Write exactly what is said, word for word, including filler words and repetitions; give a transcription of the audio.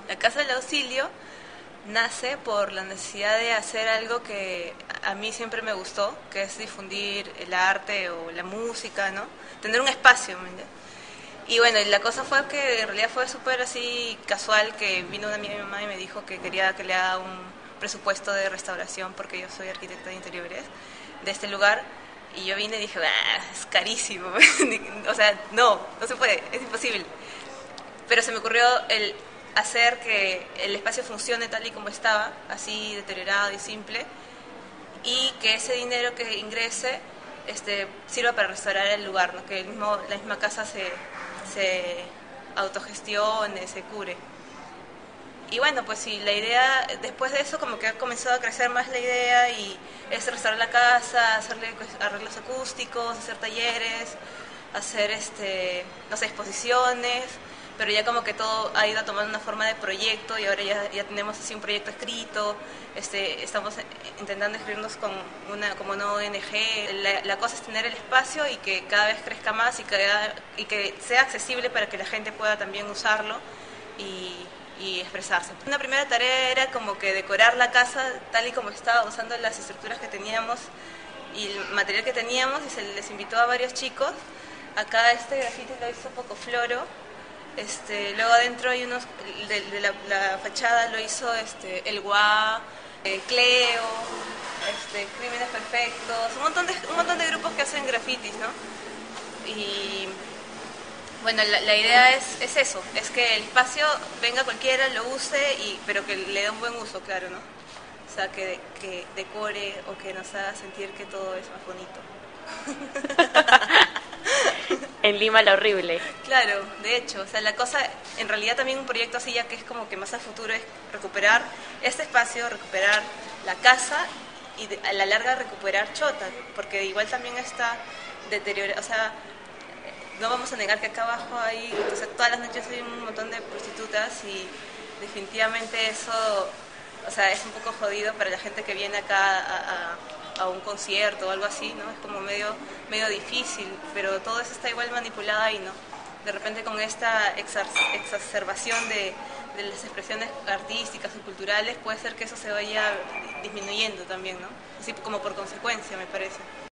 La Casa del Auxilio nace por la necesidad de hacer algo que a mí siempre me gustó, que es difundir el arte o la música, ¿no? Tener un espacio, ¿me entiendes? Y bueno, la cosa fue que en realidad fue súper así casual, que vino una amiga de mi mamá y me dijo que quería que le haga un presupuesto de restauración, porque yo soy arquitecta de interiores, de este lugar. Y yo vine y dije, ah, es carísimo. O sea, no, no se puede, es imposible. Pero se me ocurrió el hacer que el espacio funcione tal y como estaba, así deteriorado y simple, y que ese dinero que ingrese este, sirva para restaurar el lugar, ¿no? Que el mismo, la misma casa se, se autogestione, se cure. Y bueno, pues sí, la idea, después de eso como que ha comenzado a crecer más la idea y es restaurar la casa, hacerle arreglos acústicos, hacer talleres, hacer, este, no sé, exposiciones, pero ya como que todo ha ido tomando una forma de proyecto y ahora ya, ya tenemos así un proyecto escrito, este, estamos intentando escribirnos con una, como una O N G. La, la cosa es tener el espacio y que cada vez crezca más y, cada, y que sea accesible para que la gente pueda también usarlo y, y expresarse. Una primera tarea era como que decorar la casa tal y como estaba, usando las estructuras que teníamos y el material que teníamos, y se les invitó a varios chicos. Acá este grafiti lo hizo Poco Floro. Este, luego adentro hay unos, de, de la, la fachada lo hizo este, el Guá, eh, Cleo, este, Crímenes Perfectos, un montón, de, un montón de grupos que hacen grafitis, ¿no? Y bueno, la, la idea es, es eso, es que el espacio venga cualquiera, lo use, y, pero que le dé un buen uso, claro, ¿no? O sea, que, que decore o que nos haga sentir que todo es más bonito. En Lima la horrible. Claro, de hecho, o sea, la cosa, en realidad también un proyecto así ya que es como que más a futuro es recuperar este espacio, recuperar la casa y de, a la larga recuperar Chota, porque igual también está deteriorado, o sea, no vamos a negar que acá abajo hay, o sea, todas las noches hay un montón de prostitutas y definitivamente eso, o sea, es un poco jodido para la gente que viene acá a, a a un concierto o algo así, ¿no? Es como medio, medio difícil, pero todo eso está igual manipulado ahí, ¿no? De repente con esta exacerbación de, de las expresiones artísticas o culturales puede ser que eso se vaya disminuyendo también, ¿no? Así como por consecuencia, me parece.